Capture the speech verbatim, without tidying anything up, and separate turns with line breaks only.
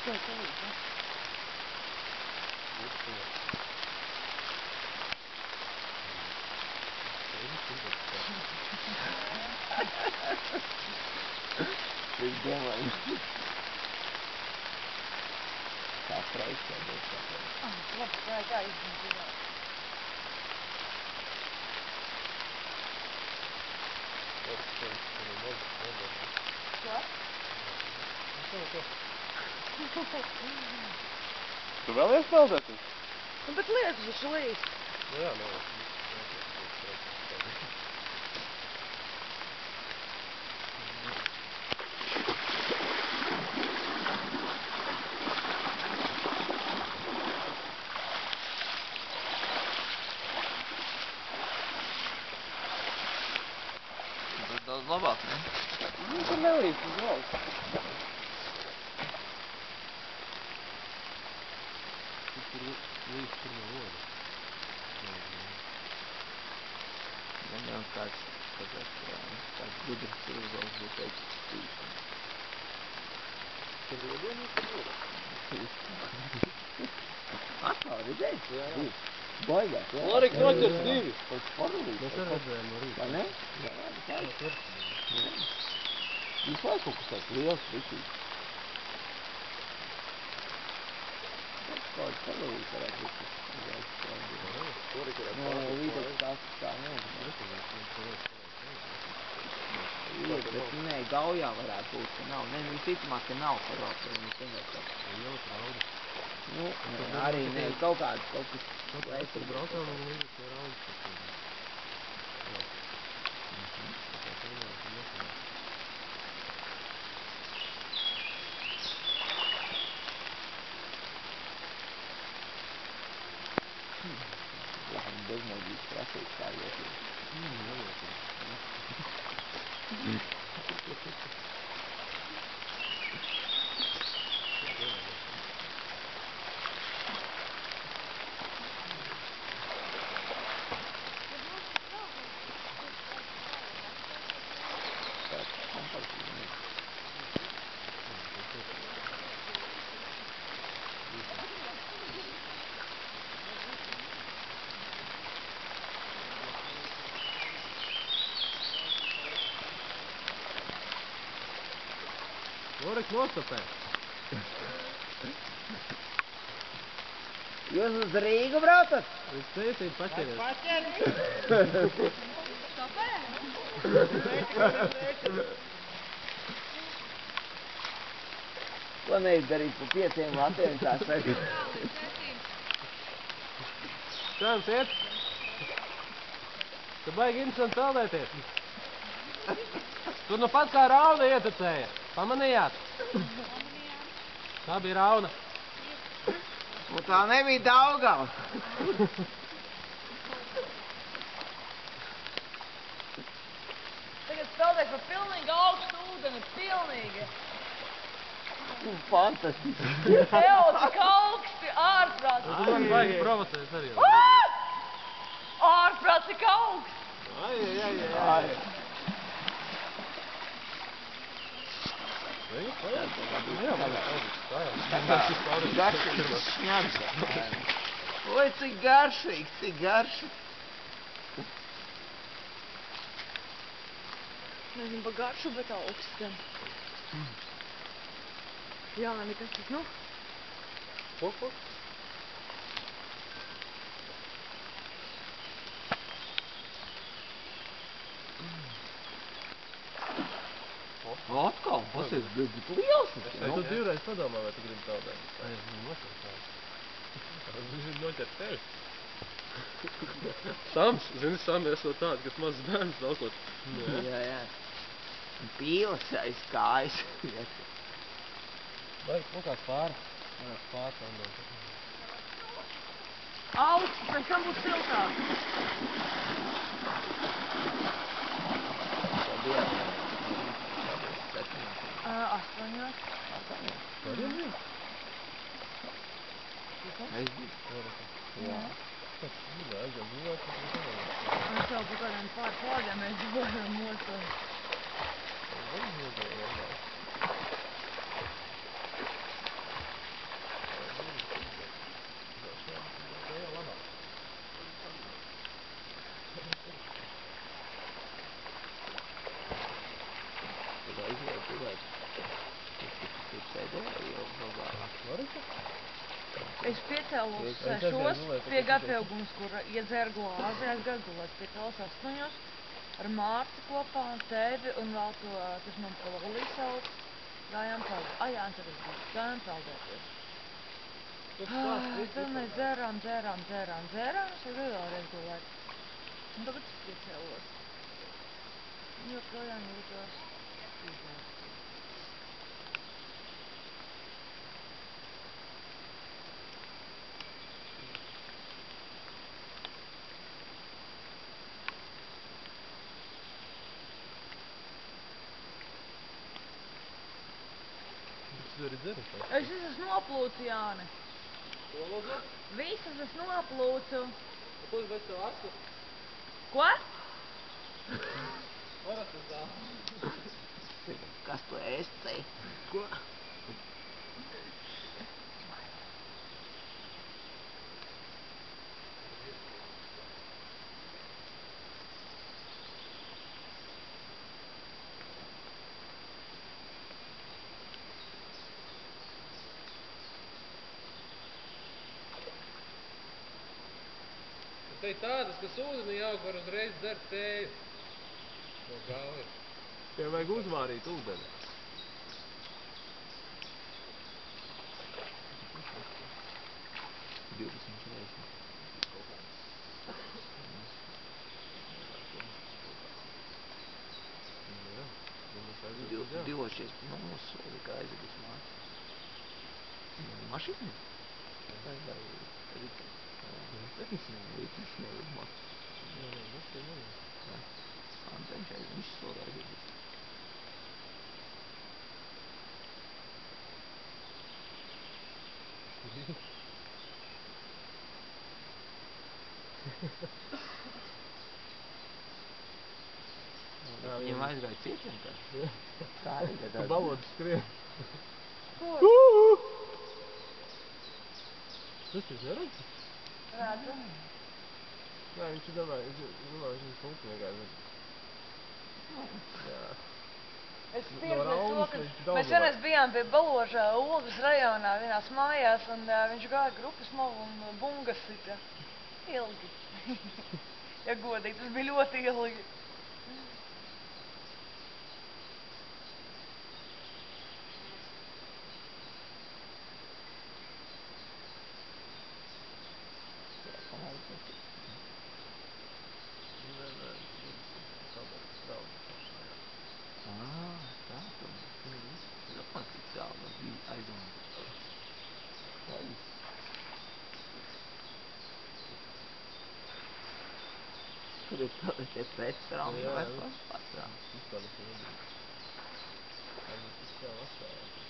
Ko es salīdzi?
Es domāju. Tā praisā būs tā.
Ah, labi, tā ir tā izņemtīvā. Ko?
Tu vēlies peldēt?
Nu, bet lietas taču līst.
Nu jā, nu jā.
Tas daudz labāk, ne?
Nu, tur nelīst uz valsts. Tur līst tur no loda.
Man jau kāds, kāds, kāds gudrs cilvēks būtu teicis stīšana.
Tur ūdenī tur loda.
Atkal redzēji? Jā, jā. Baigās, jā.
Loriks noķers divi.
Pēc parulīt.
Mēs arī redzējām no rīta.
Vai ne? Jā, jā, tā ir. Viņš vai kaut kas tāds liels višķīgs. Kāds parulīt varētu būt.
Loriks varētu
Nu, līdz tās tā nezinu. Ir, bet nē, Gaujā varētu būt, ka nav. Nē, visticamāk, ka nav parauts, vai viņš vienkārši tāds.
Lielas raudas.
Nu, arī nē, kaut kāds, kaut kas.
Mēs tur braucām un līdz tie raudas.
Laikam bezmaigīgi prasīt kā ieties.
Loriks nostopē.
Jūs uz Rīgu braucat?
Es ceļsīt paķeries.
Paķeris? Stopē?
Ko neizdarīt pa pieciem latiem, kā saka?
Čāns iet? Tu baigi interesanti peldēties. Tur nu pat kā rauna ietecēja. Pamanījāt? Tā bija rauna.
Un tā nebija Daugava.
Tagad peldēs par pilnīgi augstu ūdeni, pilnīgi.
Fantastiski.
Evo, cik augsti, ārprāt.
Tu man baigi provocēs arī.
Ārprāt, cik augsti.
Ai, ai, ai, ai.
Garšīgs šņabs. Oi, cik garšīgs, cik garšīgs.
Nezinu, pa garšu, bet augsts gan. Jā, nekas tas, nu?
Ko, ko?
Atkal, pasies, bet liels.
Es tu divreiz padomā, vai tu gribi peldēt. Ai, es gribu noķert tevi. Es gribu noķert tevi. Sams, zini, Sami esot tāds, kas mazs bērns velkot.
Jā, jā. Pīles aiz kājas.
Vai, nu kāds pāri. Varētu pāri peldēt.
Augsts, pēc tam būs siltāk.
Paldies.
Astoņos.
Variem bija?
Es biju. Jā.
Tas ir aizvien dzīvāk.
Mēs jau pa kādiem pār pārdiem mēs varam mostot. piecēlos
Es aizgāju
sešos
gulēt,
pie
tāpēc
garpieaugums, kur iedzēru glāzi, aizgāju gulēt. Piecēlos astoņos ar Mārtu kopā, tevi un vēl to, kas man pa Lolī sauc. Gājām peldēt. Ai, jā, tad es biju. Gājām peldēties. Tad mēs dzērām, dzērām, dzērām, dzērām. Es aizgāju vēlreiz gulēt. Un tagad es piecēlos. Un joprojām jūtos izdzērts.
Tu vari dzert?
Es esmu noplūcu, Jāni.
Ko lūdzu?
Visas es noplūcu.
Ko es bez tev acu?
Ko?
Parasti tā.
Kas tu esi?
Ko? Te ir tādas, kas ūdenī aug, var uzreiz dzert tēju. No gaujas. Tev vajag uzvārīt ūdeni.
divdesmit reizes. Divos šeit nosoda, kā aizvedis māci. Mašīni? Vai vai rīka? Rīkis neved māci.
Nē, nē, nu, te neved.
Anteņš aiz visu soda aizvedis. Viņam aizgāja cietiem tā? Tā arī tāda.
Balods skrien.
Kur?
Tas jūs neredzi?
Redzu.
Nē, viņš ir domāju, es domāju, viņš funkci vienkārši. Jā.
Es pieredzēju to,
Raunas
ka
līdz
mēs
Daugavai.
vienreiz bijām pie Baložā, Olgas rajonā, vienās mājās, un uh, viņš gāja grupas malu un uh, bungas sita. Ilgi. Ja godīgi, tas bija ļoti ilgi.
Nē, nē, tāpēc daudz pašā.
Ā, tā tad. Domā, cik tālu bija aizdomā. Vai? Tur ir te pēc traumu vai pašā.
Vispār tas ir nebija. Varbūt tas tev atstājās.